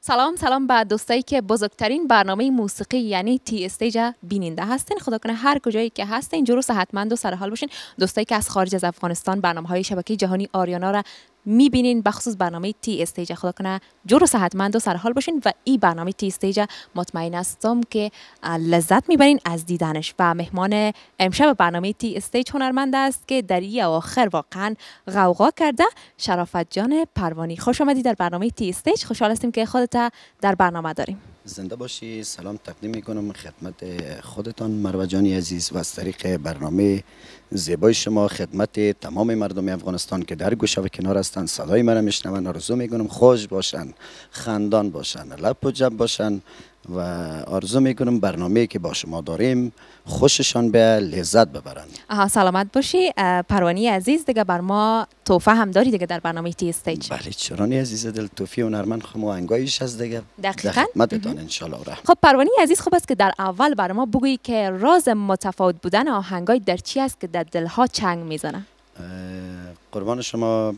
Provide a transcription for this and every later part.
سلام به دوستایی که بزرگترین برنامه موسیقی یعنی تی استیج بیننده هستین. خدا کنه هر کجایی که هستین جور و صحتمند و سرحال باشین. دوستایی که از خارج از افغانستان برنامه‌های شبکه جهانی آریانا را میبینین، بخصوص برنامه تی استیج، خدا کنه جور و صحتمند و سرحال باشین و این برنامه تی استیج مطمئن هستم که لذت میبرین از دیدنش. و مهمان امشب برنامه تی استیج هنرمند است که در این اواخر واقعا غوغا کرده، شرافت جان پروانی. خوش آمدید در برنامه تی استیج. خوشحال هستیم که خودت در برنامه داریم. زنده باشی. سلام تقدیم میکنم خدمت خودتان مروه جانی عزیز و از طریق برنامه زیبای شما خدمت تمام مردم افغانستان که در گوشه و کنار هستند، صدای مرا میشنون. آرزو میکنم خوش باشن، خندان باشن، لب و جب باشن و آرزو میکنم برنامه‌ای که با شما داریم خوششان به لذت ببرن. سلامت باشی پروانی عزیز. دیگه بر ما تحفه هم داری دیگه در برنامه تی استیج. بله چرانی عزیز دل، توفی هنرمند خمو انگایش از دیگه دقیقاً خدمتتان ان شاء الله. خب پروانی عزیز، خوب است که در اول برای ما بگویی که راز متفاوت بودن آهنگای در چی است که در دلها چنگ میزنه؟ قربان شما،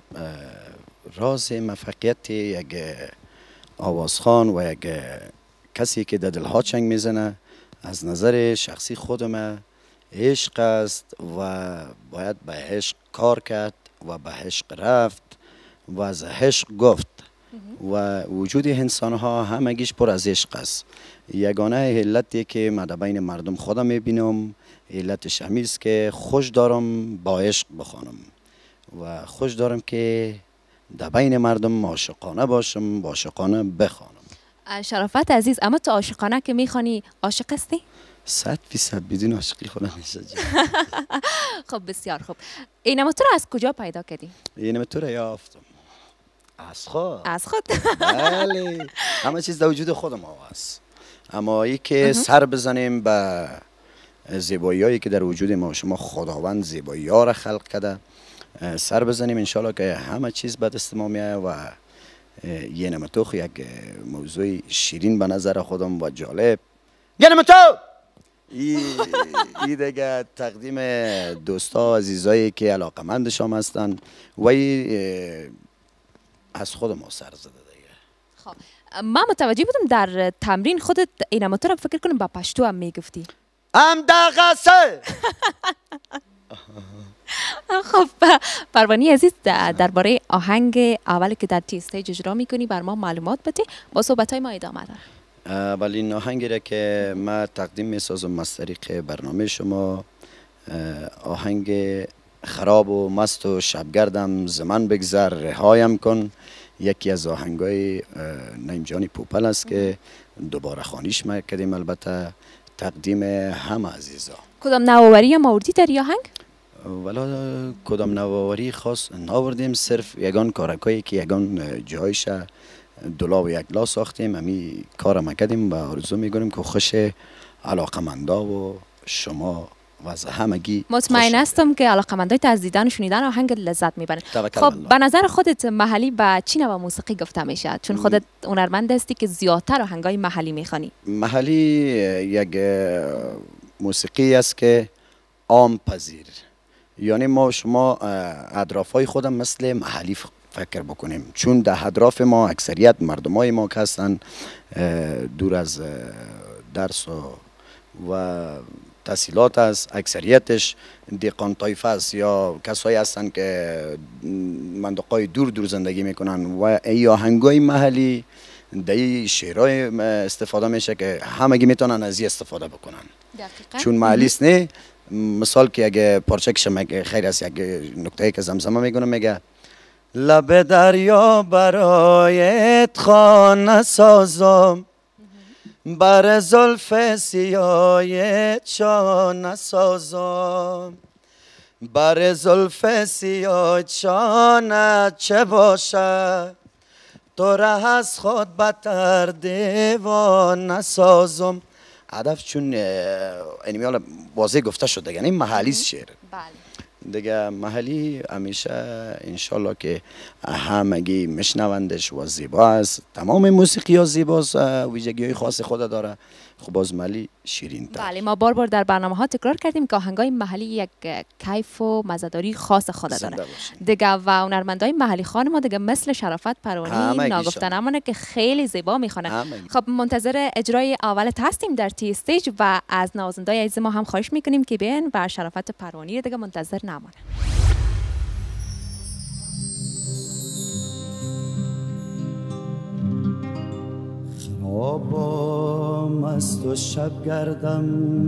راز موفقیت یک آوازخوان و یک کسی که در دلها چنگ میزنه از نظر شخصی خودم عشق است و باید به عشق کار کرد و به عشق رفت و از عشق گفت و وجود انسان ها همگیش پر از عشق است. یگانه علتی که من در بین مردم خودم میبینم علتش همین است که خوش دارم با عشق بخوانم و خوش دارم که در بین مردم عاشقانه باشم، عاشقانه بخوانم. شرافت عزیز، اما تو عاشقانه که میخوانی عاشق هستی؟ 100% بدون عاشقی خودم میشه. خب بسیار خوب. این تو رو از کجا پیدا کردی؟ این تو رو یافتم از خود. بله همه چیز در وجود خودم هست، اما ای که سر بزنیم به زیبایی هایی که در وجود ما شما خداوند زیبایی ها را خلق کرده، سر بزنیم انشالله که همه چیز به دست ما میاد و یه نمتوخ یک موضوع شیرین به نظر خودم و جالب. یه نمتو ای دیگه تقدیم دوستا عزیزایی که علاقمند شما هستن و از خود ما سر زده دیگه. خب من متوجه بودم در تمرین خودت این نمتو رو فکر کنم با پشتو هم میگفتی. دغسه. خب پروانی عزیز، درباره آهنگ اولی که در تی استیج اجرا میکنی بر ما معلومات بده، با صحبت‌های ما ادامه ده. ولی این آهنگی را که من تقدیم میسازم از طریق برنامه شما، آهنگ خراب و مست و شبگردم زمان بگذر رهایم کن، یکی از آهنگای نعیم جان پوپل است که دوباره خوانیش ما کردیم. البته تقدیم همه عزیزا. کدام نوآوری هم آوردی در این آهنگ؟ ولی کدام نوآوری خاص ناوردیم، صرف یگان کارکایی که یگان جایش دلا و یک لا ساختیم، همی کار ما کردیم و آرزو میکنیم که خوش علاقمندا و شما و از همگی مطمئن هستم که علاقمندای از دیدن و شنیدن آهنگ لذت میبرن. خب به نظر خودت محلی به چی نوع موسیقی گفته میشه؟ چون خودت هنرمند هستی که زیادتر آهنگای محلی میخوانی. محلی یک موسیقی است که عام پذیر، یعنی ما شما اطرافای خودم مثل محلی فکر بکنیم، چون در اطراف ما اکثریت مردمای ما که هستن دور از درس و تحصیلات است، اکثریتش دیقان طایفه است یا کسایی هستن که منطقه‌های دور زندگی میکنن و ای آهنگای محلی در شعرهای استفاده میشه که همگی میتونن از این استفاده بکنن. دقیقاً. چون محلی است نه. مثال که اگه پارچه کشم خیر است، یک نکته که زمزمه میکنم میگه لب دریا برایت خانه سازم، بر زلف سیایت شانه سازم، بر زلف سیایت شانه چه باشد، تو ره از خود بتر دیوانه سازم. هدف چون اینمیال واضح گفته شد دیگه، این محلی شعر. بله دیگه محلی همیشه انشالله که همگی میشنوندش و زیبا است. تمام موسیقی ها زیباست، ویژگی های خاص خود داره خب باز ملی شیرین تر. بله، ما بار در برنامه ها تکرار کردیم که آهنگای محلی یک کیف و مزه‌داری خاص خود داره دیگه و هنرمندای محلی خان ما دیگه مثل شرافت پروانی ناگفته نمونه که خیلی زیبا میخونه. خب منتظر اجرای اولت هستیم در تی استیج و از نوازندای عزیز ما هم خواهش میکنیم که بیاین و شرافت پروانی دیگه منتظر نمونه. خوابم از تو شب گردم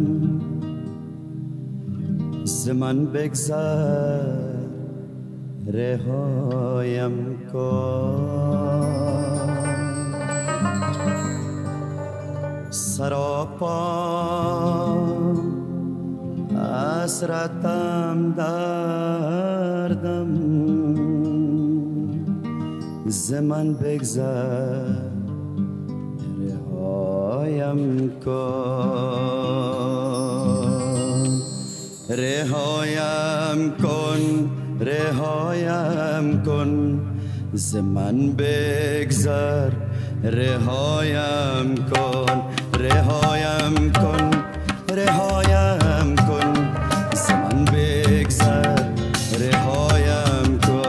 ز من بگذر رهایم کن سراپا حسرتم دردم ز من بگذر رهایم کن رهایم کن رهایم کن ز من بگذر رهایم کن رهایم کن رهایم کن ز من بگذر رهایم کن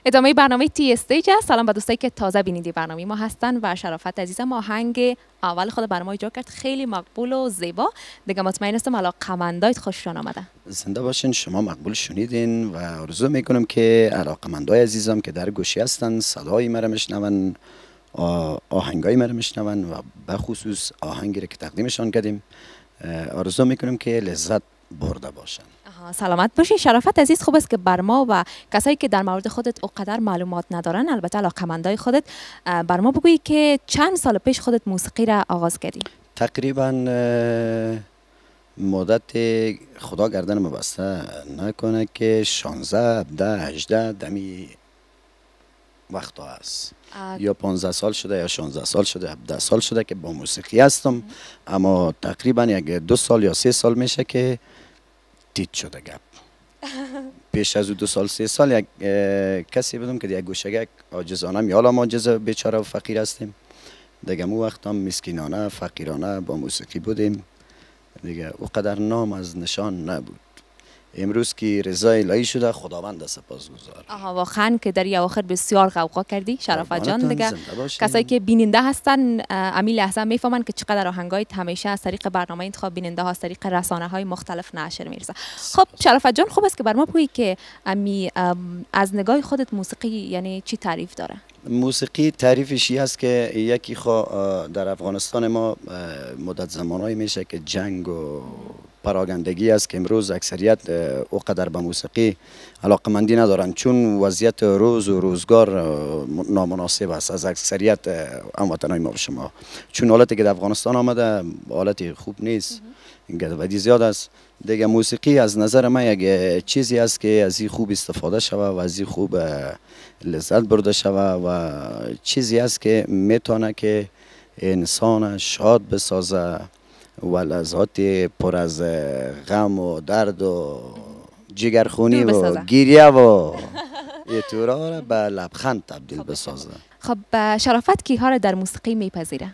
ادامه برنامه تی استیج است. سلام به دوستایی که تازه بیننده برنامه ما هستن و شرافت عزیزم آهنگ اول خود برنامه اجرا کرد، خیلی مقبول و زیبا. دیگه مطمئن هستم علاقه‌مندایت خوششون آمده. زنده باشین، شما مقبول شنیدین و آرزو میکنم که علاقه‌مندای عزیزم که در گوشی هستن صدای مرا میشنون، آهنگای مرا میشنون و به خصوص آهنگی که تقدیمشان کردیم، آرزو میکنم که لذت برده باشن. سلامت باشی. شرافت عزیز، خوب است که بر ما و کسایی که در مورد خودت اونقدر معلومات ندارن، البته علاقه‌مندای خودت، بر ما بگویی که چند سال پیش خودت موسیقی را آغاز کردی؟ تقریبا مدت خدا گردن مبسته نکنه که 16 17 18 دمی وقتا است، یا 15 سال شده یا 16 سال شده 17 سال شده که با موسیقی هستم. اما تقریبا یک 2 سال یا 3 سال میشه که تیت شده گپ. پیش از 2 سال 3 سال یک کسی بودم که یک گوشگک عاجزانه میالم عاجز بیچاره و فقیر هستیم دیگه. مو وقت هم مسکینانه فقیرانه با موسیقی بودیم دیگه، اونقدر نام از نشان نبود. امروز که رضا الهی شده، خداوند سپاسگزار. واقعا که در اواخر بسیار غوغا کردی شرافت جان. دیگه کسایی که بیننده هستن امی لحظه میفهمن که چقدر آهنگایت همیشه از طریق برنامه انتخاب بیننده ها، از طریق رسانه های مختلف نشر میرسه. خب شرافت جان، خوب است که بر ما بگویی که امی از نگاه خودت موسیقی یعنی چی تعریف داره؟ موسیقی تعریفش است که یکی در افغانستان ما مدت زمانایی میشه که جنگ و پراگندگی است که امروز اکثریت اوقدر به موسیقی علاقمندی ندارن، چون وضعیت روز و روزگار نامناسب است از اکثریت هموطنان ما و شما. چون حالتی که در افغانستان آمده حالتی خوب نیست، گدودی زیاد است دیگه. موسیقی از نظر من یک چیزی است که از این خوب استفاده شوه و از این خوب لذت برده شوه و چیزی است که میتونه که انسان شاد بسازه و لحظات پر از غم و درد و جگرخونی و گریه و اطورا را به لبخند تبدیل بسازه. خب شرافت کیها را در موسیقی میپذیره؟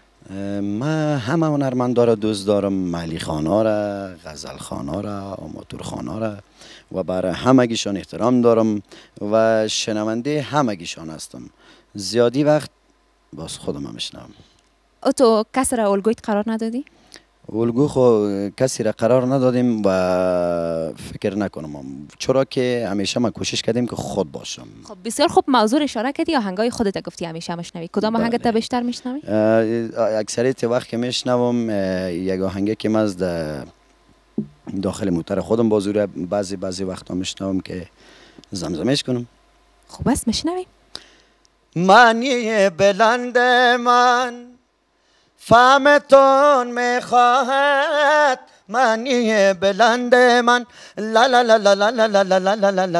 من همه هنرمندا را دوست دارم، محلی خوانا را، غزل خوانا را، آماتور خوانا را و برای همگیشان احترام دارم و شنونده همگیشان هستم. زیادی وقت باز خودم میشنوم. تو کسی را الگویت قرار ندادی؟ الگو خو کسی را قرار ندادیم و فکر نکنم، چرا که همیشه ما کوشش کردیم که خود باشم. خب بسیار خوب. موضوع اشاره کردی، آهنگای خودت گفتی همیشه میشنوی. کدام آهنگ تا بیشتر میشنوی؟ اکثریت وقت که میشنوم یک آهنگی که من از داخل موتر خودم بازوره بعضی وقتا میشنوم که زمزمش کنم. خوب است، میشنویم. معنی بلند من فهمتون میخواهد، معنی بلند من لا لا لا لا لا لا لا لا لا لا لا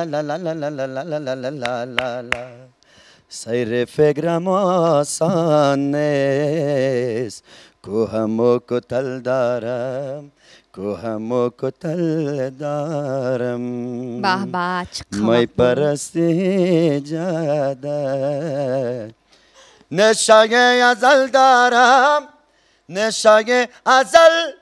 لا لا لا لا. سیر فکرم آسان نیست، کوهم و کتل دارم، کوهم و کتل دارم. به به چقدر می پرستی جاده، نشای ازل دارم، نشای ازل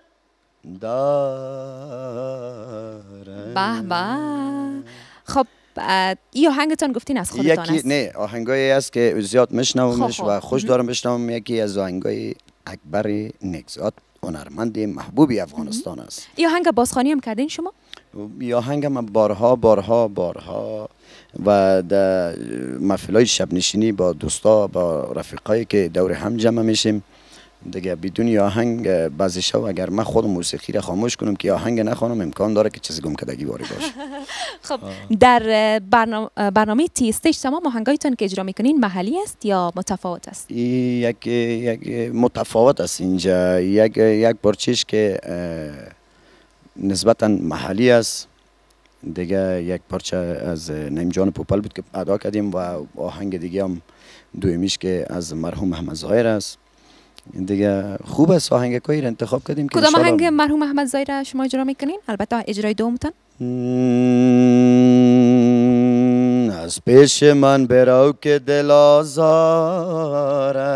دارم. به به. خب این آهنگتان گفتین از خودتان است؟ نه، آهنگایی است که زیاد میشنومش و خوش دارم بشنوم. یکی از آهنگای اکبر نگزاد، هنرمند محبوبی افغانستان است. این آهنگ بازخوانی هم کردین شما؟ این آهنگ من بارها و در محفل‌های شب نشینی با دوستا با رفیقایی که دور هم جمع میشیم دیگه، بدون آهنگ بعضی شب اگر من خود موسیقی را خاموش کنم که آهنگ نخوانم امکان داره که چیزی گم کردگی وارد باشه. خب در برنامه تی استیج تمام آهنگایتون که اجرا میکنین محلی است یا متفاوت است؟ یک متفاوت است. اینجا یک پارچه‌اش که نسبتا محلی است دیگه، یک پارچه از نعیم جان پوپل بود که ادا کردیم و آهنگ دیگه هم دومیش که از مرحوم محمد ظاهر است دیگه. خوب است آهنگ کوی را انتخاب کردیم. کدام آهنگ مرحوم محمد ظاهر شما اجرا میکنین؟ البته اجرای دومتون. از پیش من برو که دل آزاره،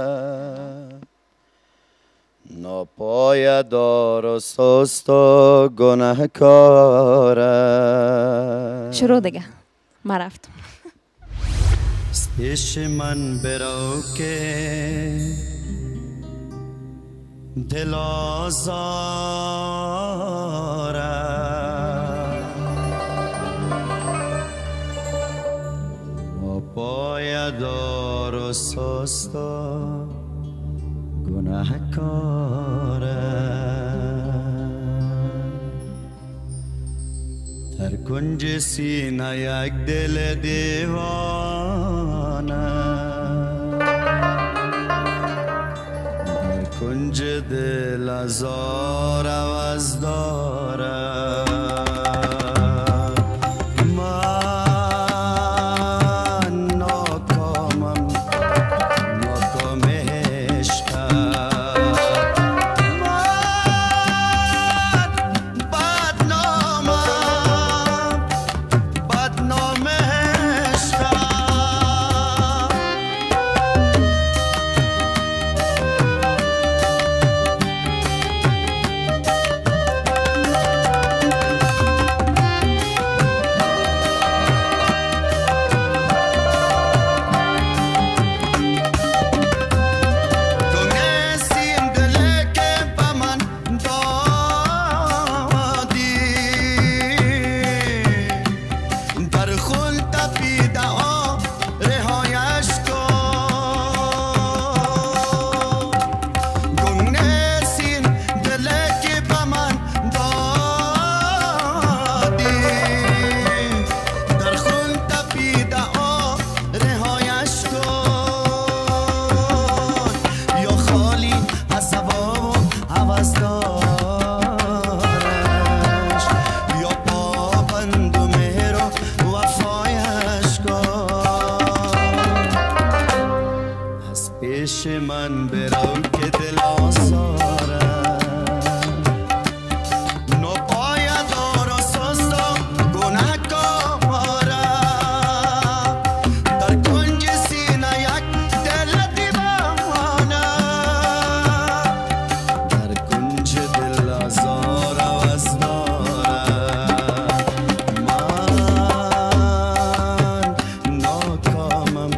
ناپایدار و سست و گناهکاره. شروع دیگه، ما رفتم. پیش من برو که دل آزاره و پایدار و سستا گناهکاره در کنج سینه یک دل دیوانه در کنج دل هزار عوض داره پیش من برو که دل آزاره نو پایدار و سست و گناهکاره در کنج سینه یک دل دیوانه در کنج دل هزار عوض داره من ناکامم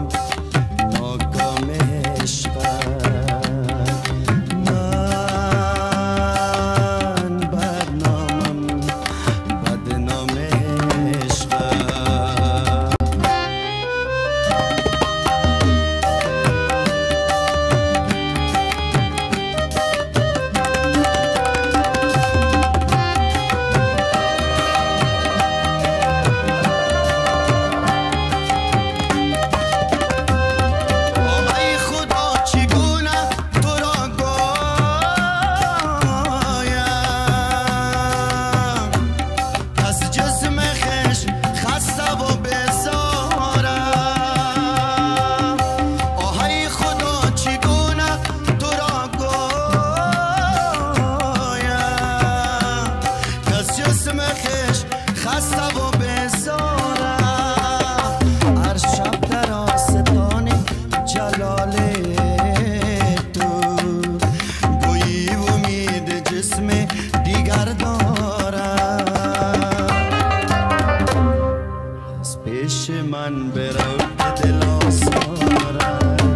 پیش من برو که دل آزاره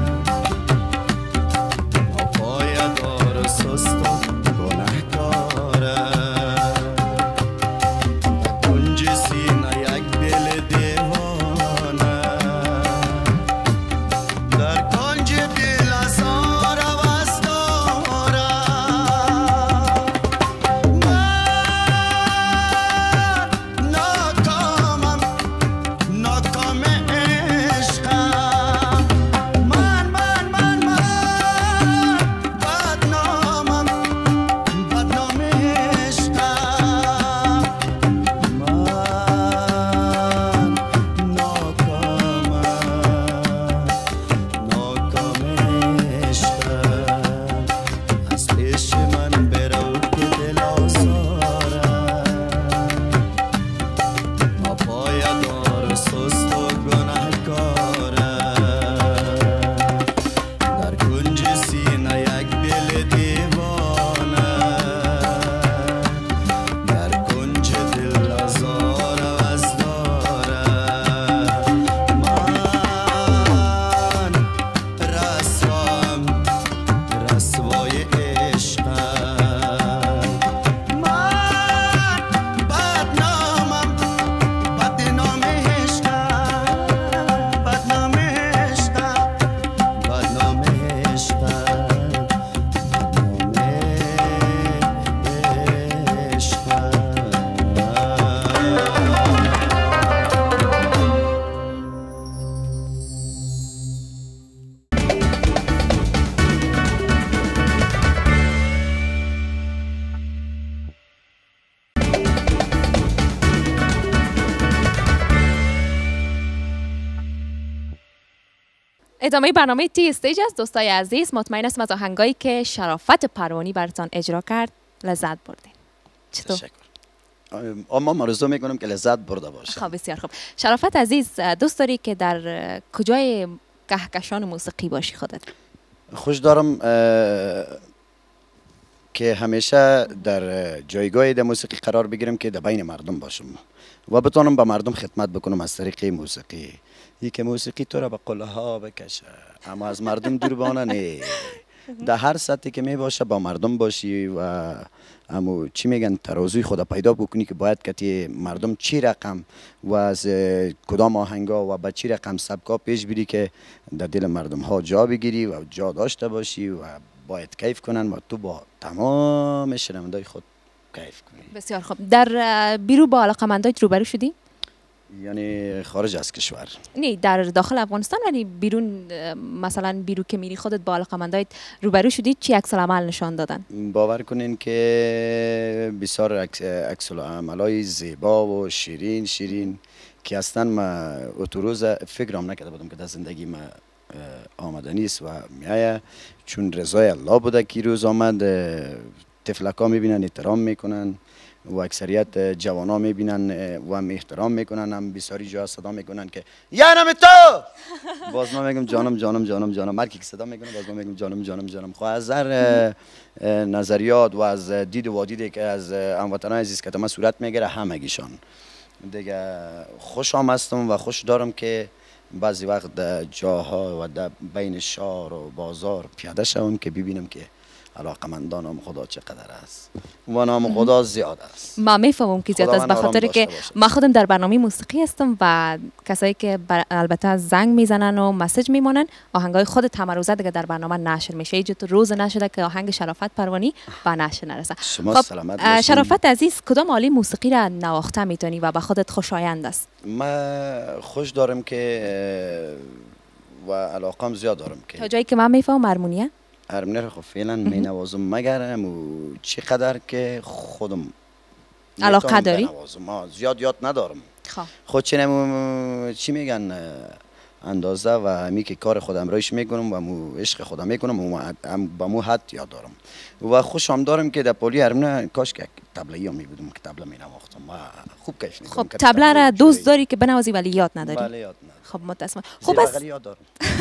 پایدار و سست و گناهکاره در کنج سینه یک دل دیوانه در کنج دل هزار عوض داره من ناکامم ناکام ادامه برنامه تی استیج است دوستای عزیز. مطمئن هستم از آهنگایی که شرافت پروانی براتون اجرا کرد لذت بردین. چطور؟ تشکر. ما آرزو میکنم که لذت برده باشه. خب بسیار خوب. شرافت عزیز، دوست داری که در کجای کهکشان موسیقی باشی خودت؟ خوش دارم که همیشه در جایگاه در موسیقی قرار بگیرم که در بین مردم باشم و بتونم به مردم خدمت بکنم از طریق موسیقی. ای که موسیقی تو را به قله ها بکشه اما از مردم دور بانه نه. در هر سطحی که می باشه با مردم باشی و اما چی میگن ترازوی خدا پیدا بکنی که باید که مردم چی رقم و از کدام آهنگا و به چی رقم سبکا پیش بری که در دل مردم ها جا بگیری و جا داشته باشی و باید کیف کنن و تو با تمام شنوندای خود کیف کنی. بسیار خوب. در بیرو با علاقمندایت روبرو شدی؟ یعنی خارج از کشور؟ نه، در داخل افغانستان، ولی بیرون، مثلا بیرو که میری خودت با علاقمندایت روبرو شدی، چی عکس العمل نشان دادن؟ باور کنین که بسیار عکس العملای زیبا و شیرین که اصلا ما اتروز فکرام نکرده بودم که در زندگی ما آمده نیست و میایه، چون رضای الله بوده که روز آمد. طفلکا میبینن احترام میکنن و اکثریت جوانا میبینن و هم احترام میکنن، هم بسیاری جا صدا میکنن که یعنی تو باز ما میگم جانم جانم جانم جانم. هر کی که صدا میکنه باز ما میگم جانم جانم جانم. خب از هر نظریات و از دید و دیدی که از هموطنان عزیز که ما صورت میگیره همگیشان دیگه خوشم هستم و خوش دارم که بعضی وقت در جاها و در بین شهر و بازار پیاده شوم که ببینم که علاقمندان نام خدا چقدر است و نام خدا زیاد است. ما میفهمم که زیاد است، به خاطر که ما خودم در برنامه موسیقی هستم و کسایی که البته زنگ میزنن و مسیج میمونن، آهنگای خود تمروزه دیگه در برنامه نشر میشه. هیچ روز نشده که آهنگ شرافت پروانی به نشر نرسه. شما سلامت باشین. شرافت عزیز، کدام آله موسیقی را نواخته میتونی و به خودت خوشایند است؟ ما خوش دارم که و علاقم زیاد دارم که تا جایی که من میفهمم هارمونیه رو خب فعلا می نوازم مگرم و چقدر که خودم علاقه داری؟ زیاد یاد ندارم. خود چی میگن اندازه و همی که کار خودم رایش میکنم و مو عشق خودم میکنم و با مو حد یاد دارم و خوشم دارم که در پولی هرمونه کاش که تبله‌ای هم میبودم که تبله می نواختم و خوب کیف میکنم. خب تبله را دوست داری که بنوازی ولی یاد نداری؟ بله یاد ندارم. خب متاسفم. خب بس یاد دارم.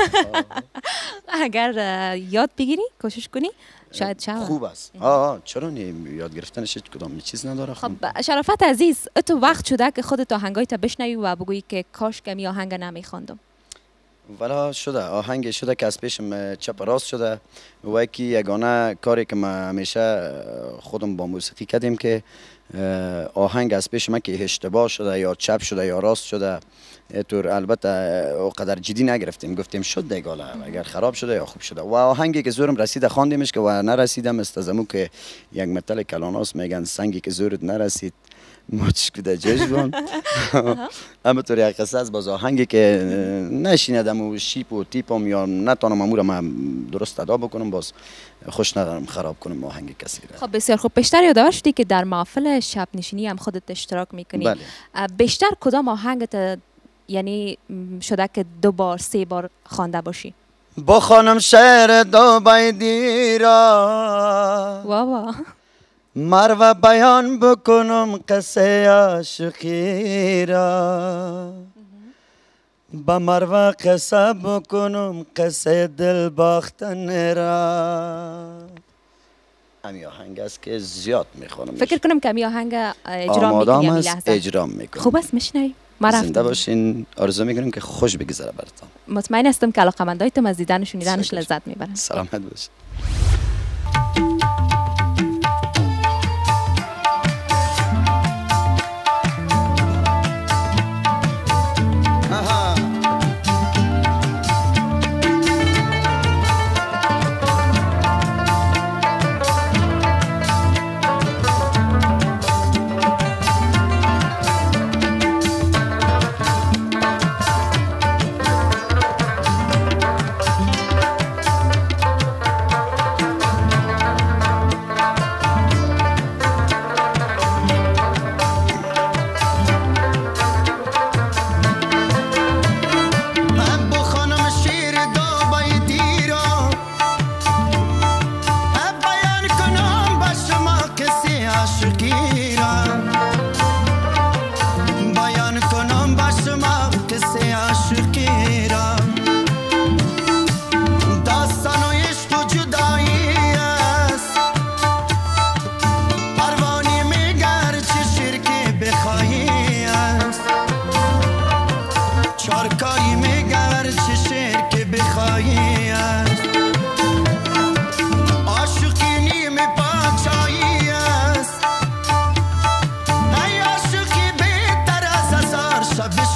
اگر یاد بگیری کوشش کنی شاید شود خوب است. چرا یاد گرفتنش کدام چیز نداره. خب شرافت عزیز، تو وقت شده که خودت آهنگایت بشنوی و بگویی که کاش که می آهنگ نمیخواندم؟ والا شده، آهنگ شده که از پیشم چپ راست شده و یکی یگانه کاری که ما همیشه خودم با موسیقی کردیم که آهنگ از پیش من که اشتباه شده یا چپ شده یا راست شده طور البته اونقدر جدی نگرفتیم، گفتیم شد دیگاله اگر خراب شده یا خوب شده و آهنگی که زورم رسیده خواندیمش که و نرسیدم استزمو که یک متل کلاناس میگن سنگی که زورت نرسید موچش کده جاش بون. اما طور یک قصه از باز آهنگی که نشیندم و شیپ و تیپم یا نتانم امورم من درست ادا بکنم باز خوش ندارم خراب کنم آهنگ کسی را. خب بسیار خوب. بیشتر یادآور شدی که در محفل شب نشینی هم خودت اشتراک میکنی. بله. بیشتر کدام آهنگت یعنی شده که 2 بار 3 بار خوانده باشی؟ با خانم شعر دو بیدی را واوا مرو بیان بکنم قصه عاشقی را با مرو قصه بکنم قصه دل باختن را. همی آهنگ است که زیاد میخونم. فکر کنم که همی آهنگ اجرا آمادام میکنی است اجرا میکنم. خوب است میشنوی؟ زنده باشین. آرزو میکنم که خوش بگذره براتون. مطمئن هستم که علاقه‌مندایتم از دیدن و شنیدنش لذت میبرن. سلامت باشین.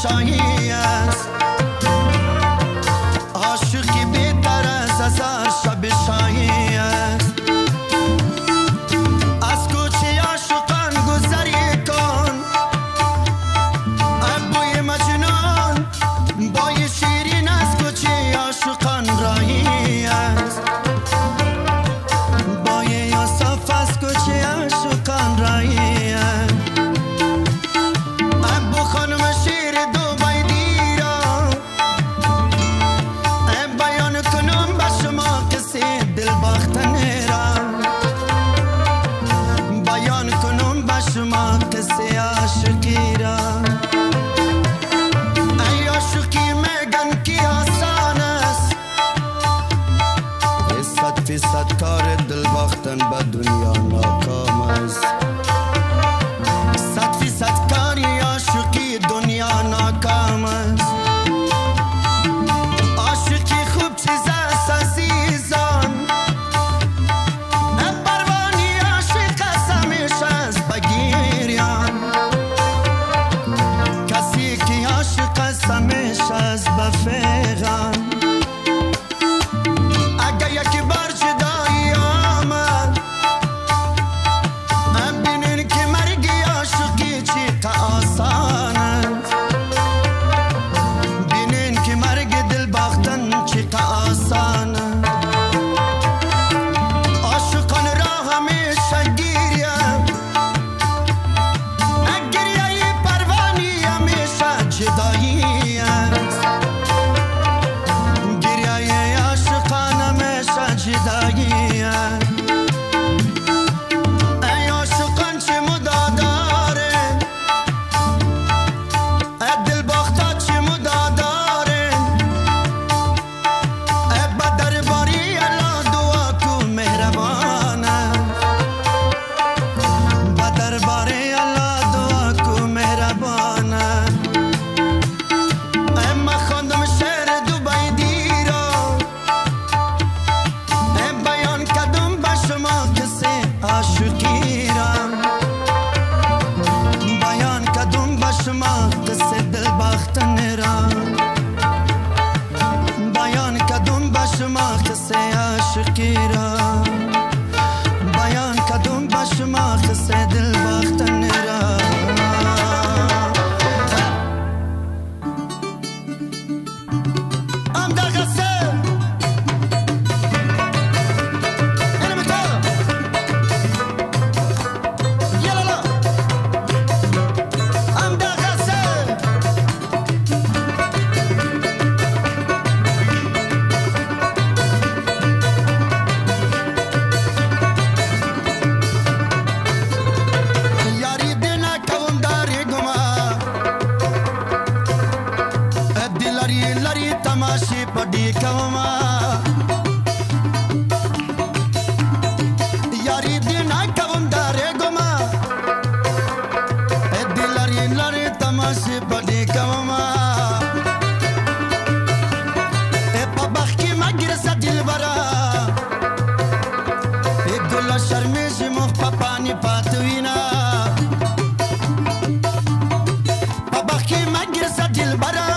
شاهی است عاشقی بهتر از هزار شب شاهی است از کوچه عاشقان گذری کن ابوی مجنون بای شیرین از کوچه عاشقان راهی است بای یوسف از کوچه عاشقان راهی است ابو خانم شیر دوبای دیرا بیان کنم به شما کسی دل باختن را بیان کنم به شما کسی عاشقی را ای عاشقی میگن کی آسان است 100% کار دل باختن به دنیا ناکام است 100% کاری عاشقی دنیا ناکام است عاشقی خوب چیز است عزیزان پروانی عاشق است همیشه است بگیریان کسی که عاشق است همیشه است بفیغان اگه یکی بار جدایی آمد بینین که مرگی عاشقی چقدر آسان است بینین که مرگ دل باختن چقدر آسان است عاشقان را همیشه گریه گریه پروانی همیشه جدایی است گریه عاشقان همیشه جدایی است ای عاشقان چه مدعا دارین دل باختا چه مدعا دارین با درباری الله دعا کو مهربان با درباری الله دعا کو مهربان ما خواندم شعر دوبای دیرا بیان کدوم به شما کسی عاشقی را بیان کدوم به شما کسی دل باختن را بیان کدوم به شما کسی عاشقی را بیان کدوم به شما کسی دل باختن را ام دغسه انا متابع يلا لا ام دغسه یاری دینا کون داری گما دلاری لاری تماشی پڑی کما یاری دینا کون داری گما دلاری لاری تماشی پڑی کما پابخی مگرسه دل برا گل شرمیش مخ پاپانی پاتوینا پابخی مگرسه دل برا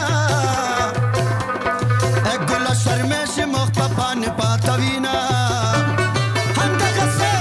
گل شرمیش مخ پاپانی پاتوینا هم دغسه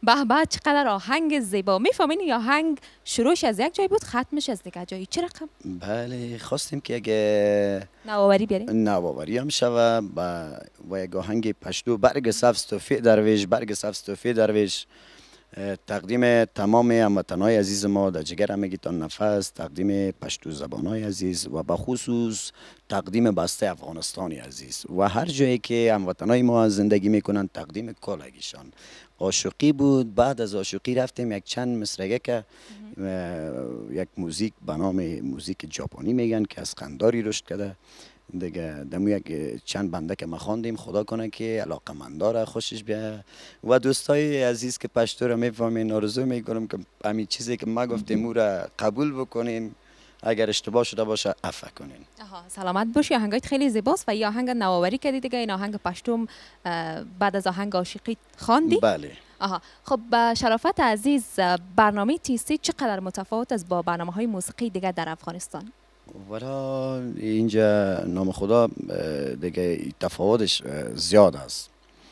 به به چقدر آهنگ زیبا. میفهمین یا آهنگ شروعش از یک جای بود ختمش از دیگه جایی چه رقم؟ بله خواستیم که اگه نوآوری بیاریم نوآوری هم شوه و یک آهنگ پشتو برگ سبز توفیق درویش برگ سبز توفیق درویش تقدیم تمام هموطنان عزیز ما در جگر همگیتان نفس، تقدیم پشتو زبانای عزیز و به خصوص تقدیم بسته افغانستانی عزیز و هر جایی که هموطنای ما زندگی میکنن تقدیم کالگیشان. عاشقی بود، بعد از عاشقی رفتیم یک چند مصرعه که یک موزیک به نام موزیک ژاپنی میگن که از قنداری رشد کرده دیگه. دمو یک چند بنده که ما خواندیم، خدا کنه که علاقمنداره خوشش بیاد و دوستای عزیز که پشتو رو میفهمین آرزو میکنم که همین چیزی که ما گفتیم او را قبول بکنین، اگر اشتباه شده باشه عفو کنین. سلامت باشی. آهنگایت خیلی زیباست و یه آهنگ نوآوری کردی دیگه. این آهنگ پشتو بعد از آهنگ عاشقی خواندی؟ بله. خب شرافت عزیز، برنامه تیستی چقدر متفاوت از با برنامه‌های موسیقی دیگه در افغانستان؟ والا اینجا نام خدا دیگه تفاوتش زیاد است.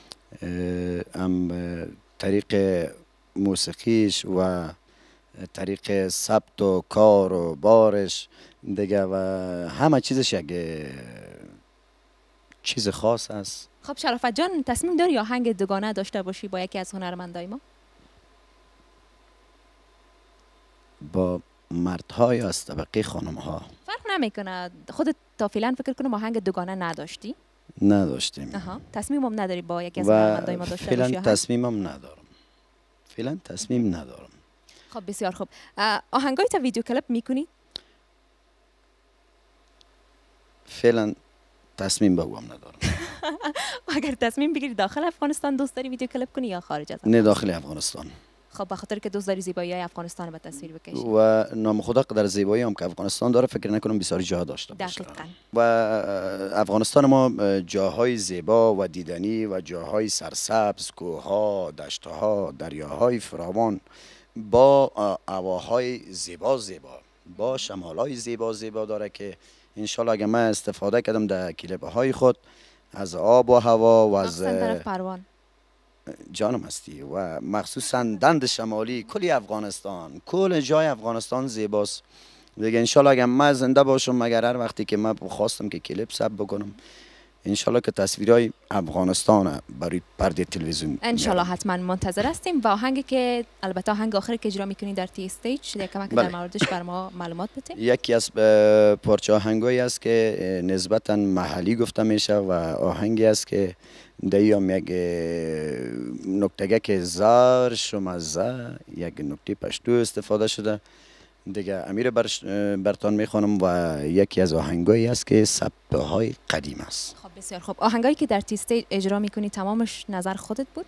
هم طریق موسیقیش و طریق ثبت و کار و بارش دیگه و همه چیزش یک چیز خاص است. خب شرافت جان، تصمیم داری آهنگ دوگانه داشته باشی با یکی از هنرمندای ما؟ با مردها یا از طبقه خانمها؟ فرق نمیکنه. خودت تا فعلا فکر کنم آهنگ دوگانه نداشتی؟ نداشتیم. تصمیمم نداری با یکی از هنرمندای ما داشته باشی؟ فعلا تصمیمم ندارم. فعلا تصمیم ندارم. خب بسیار خوب. آهنگای تا ویدیو کلیپ میکنی؟ فعلا تصمیم به هم ندارم. اگر تصمیم بگیری داخل افغانستان دوست داری ویدیو کلیپ کنی یا خارج از افغانستان؟ نه داخل افغانستان. خب به خاطر که دوست داری زیبایی‌های افغانستان به تصویر بکشی و نام خدا قدر زیبایی هم که افغانستان داره فکر نکنم بسیاری جاها داشته باشه. دقیقاً. و افغانستان ما جاهای زیبا و دیدنی و جاهای سرسبز، کوه‌ها، دشت‌ها، دریاهای فراوان با هواهای زیبا با شمال‌های زیبا داره که انشالله اگه من استفاده کردم در کلیپ‌های خود از آب و هوا و از طرف پروان جانم هستی و مخصوصا دند شمالی کلی افغانستان، کل جای افغانستان زیباست دیگه. انشالله اگه من زنده باشم، مگر هر وقتی که من خواستم که کلیپ ثبت بکنم، انشالله که تصویرهای افغانستان برای پرده تلویزیون انشالله حتما منتظر هستیم. و آهنگی که البته آهنگ آخری که اجرا میکنی در تی استیج دیگه کمک در موردش بر ما معلومات بده. یکی از پارچه آهنگایی است که نسبتا محلی گفته میشه و آهنگی است که دیام یک نکته که زار شمزه یک نکته پشتو استفاده شده دیگه. امیر برتان میخوانم و یکی از آهنگایی است که سبک‌های قدیم است. خب بسیار خوب. آهنگایی که در تی استیج اجرا میکنی تمامش نظر خودت بود؟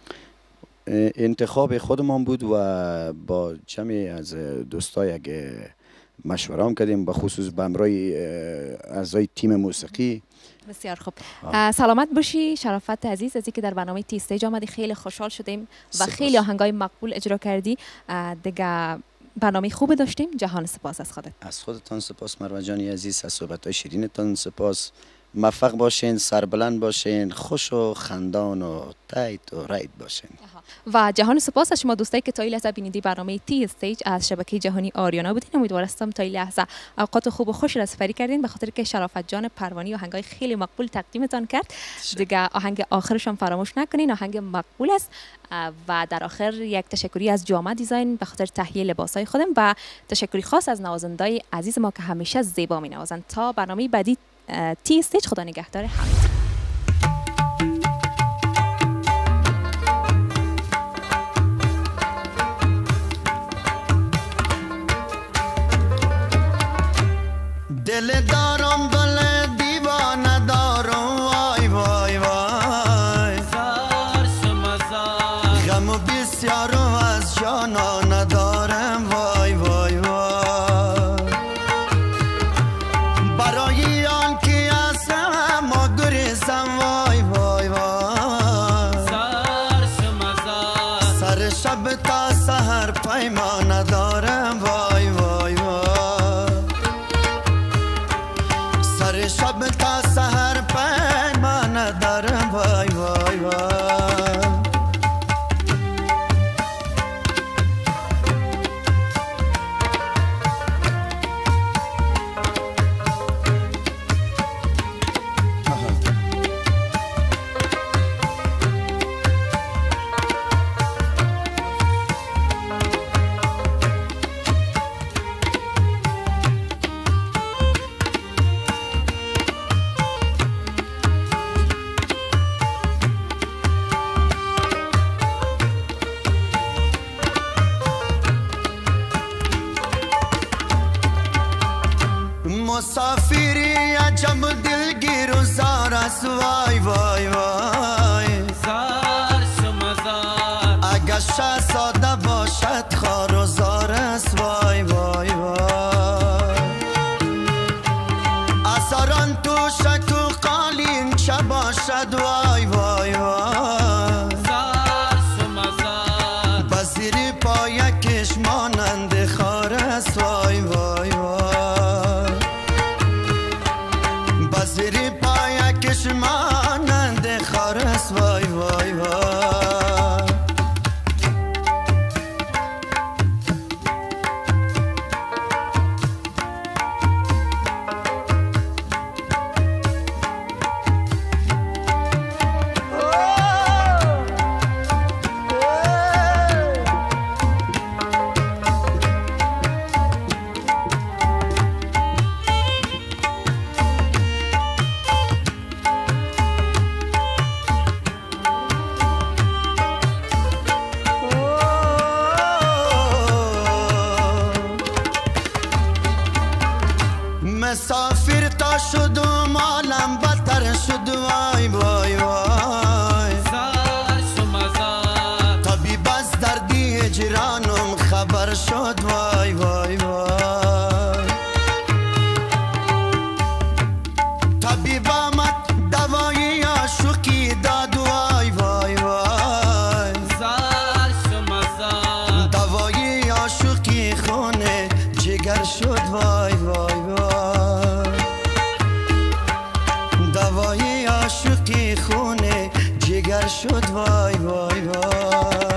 انتخاب خودمان بود و با جمعی از دوستای اگه مشوره هم کردیم، به خصوص به همراه اعضای تیم موسیقی. بسیار خوب. سلامت باشی شرافت عزیز، از اینکه در برنامه تی استیج آمدی خیلی خوشحال شدیم و خیلی آهنگای مقبول اجرا کردی دیگه. برنامه خوب داشتیم. جهان سپاس از خودت. از خودتان سپاس مروه جانی عزیز، از صحبت‌های شیرینتان سپاس. موفق باشین، سربلند باشین، خوش و خندان و تایت و رایت باشین. و جهان سپاس از شما دوستایی که تا این لحظه بینیدی برنامه تی استیج از شبکه جهانی آریانا بودین. امیدوارم تا این لحظه اوقات خوب و خوش را سپری کردین، به خاطر که شرافت جان پروانی آهنگای خیلی مقبول تقدیمتان کرد دیگه. آهنگ آخرش هم فراموش نکنین، آهنگ مقبول است. و در آخر یک تشکری از جامعه دیزاین به خاطر تهیه لباسای خودم و تشکری خاص از نوازندای عزیز ما که همیشه زیبا می‌نوازند. تا برنامه بعدی تی استیج، خدا نگهدار همه. دل دارم دل دیوانه دارم، وای وای وای زار شمزار، غم و بسیارم از جانا ندارم، وای وای وای برای آن که از ما گریزم، وای وای وای زار شمزار، سر شب تا سحر پیمان ندارم، وای وای وای سر شب تا سحر پیمان دارم، وای وای وای مسافری عجب دلگیر و زار است وای وای وای زار شما زار اگر شهزاده باشد خوار و زار است وای وای وای اثران توشک تو قالین چه باشد وای وای وای زار شما زار بزیر پایکش مانند خار است وای وای وای بزیر پایکش مانند خار است وای وای وای مسافر تا شد و مالم بدتر شد وای وای وای زار شما زار طبیب از دردی هجرانم خبر شد وای وای وای طبیب آمد دوایی عاشقی داد وای وای وای زار شما زار دوایی عاشقی خونه جگر شد وای وای وای دوایی عاشقی خونه جگر شد وای وای وای